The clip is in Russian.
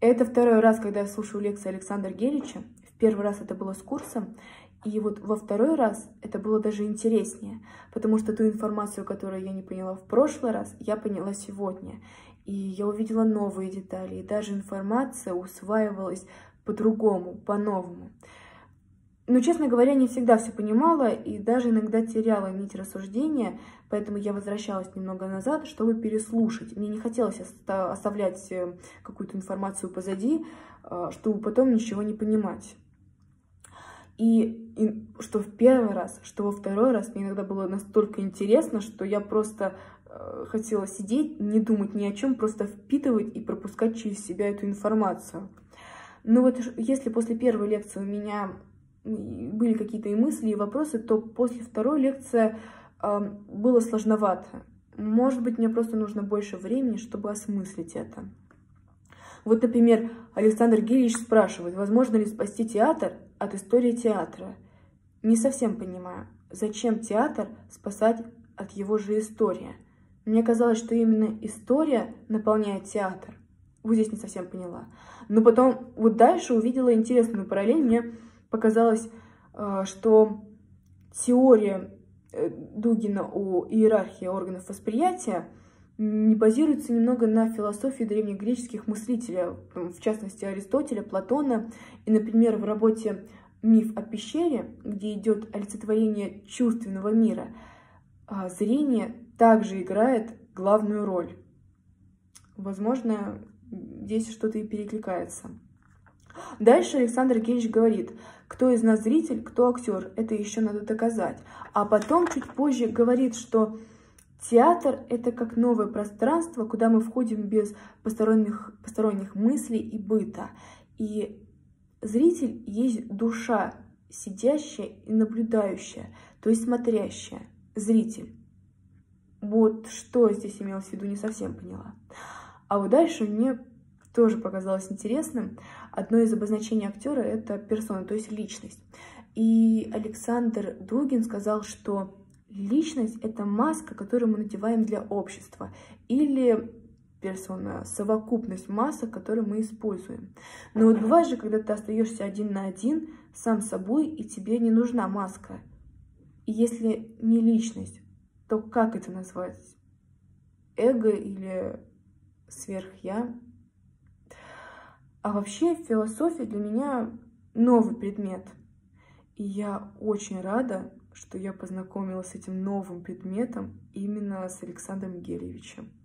Это второй раз, когда я слушаю лекции Александра Герича. В первый раз это было с курсом, и вот во второй раз это было даже интереснее, потому что ту информацию, которую я не поняла в прошлый раз, я поняла сегодня. И я увидела новые детали, и даже информация усваивалась по-другому, по-новому. Но, честно говоря, не всегда все понимала и даже иногда теряла нить рассуждения, поэтому я возвращалась немного назад, чтобы переслушать. Мне не хотелось оставлять какую-то информацию позади, чтобы потом ничего не понимать. И что в первый раз, что во второй раз мне иногда было настолько интересно, что я просто хотела сидеть, не думать ни о чем, просто впитывать и пропускать через себя эту информацию. Но вот если после первой лекции у меня были какие-то и мысли, и вопросы, то после второй лекции было сложновато. Может быть, мне просто нужно больше времени, чтобы осмыслить это. Вот, например, Александр Герич спрашивает, возможно ли спасти театр от истории театра. Не совсем понимаю, зачем театр спасать от его же истории. Мне казалось, что именно история наполняет театр. Вот здесь не совсем поняла. Но потом вот дальше увидела интересную параллель. Мне показалось, что теория Дугина о иерархии органов восприятия не базируется немного на философии древнегреческих мыслителей, в частности Аристотеля, Платона. И, например, в работе «Миф о пещере», где идет олицетворение чувственного мира, зрение также играет главную роль. Возможно, здесь что-то и перекликается. Дальше Александр Герич говорит, кто из нас зритель, кто актер, это еще надо доказать. А потом чуть позже говорит, что театр — это как новое пространство, куда мы входим без посторонних мыслей и быта. И зритель есть душа, сидящая и наблюдающая, то есть смотрящая, зритель. Вот что здесь имелось в виду, не совсем поняла. А вот дальше мне тоже показалось интересным. Одно из обозначений актера — это персона, то есть личность. И Александр Дугин сказал, что личность — это маска, которую мы надеваем для общества, или персона — совокупность масок, которые мы используем. Но вот бывает же, когда ты остаешься один на один сам с собой, и тебе не нужна маска. И если не личность, то как это назвать? Эго или сверхя? А вообще философия для меня новый предмет. И я очень рада, что я познакомилась с этим новым предметом именно с Александром Геричем.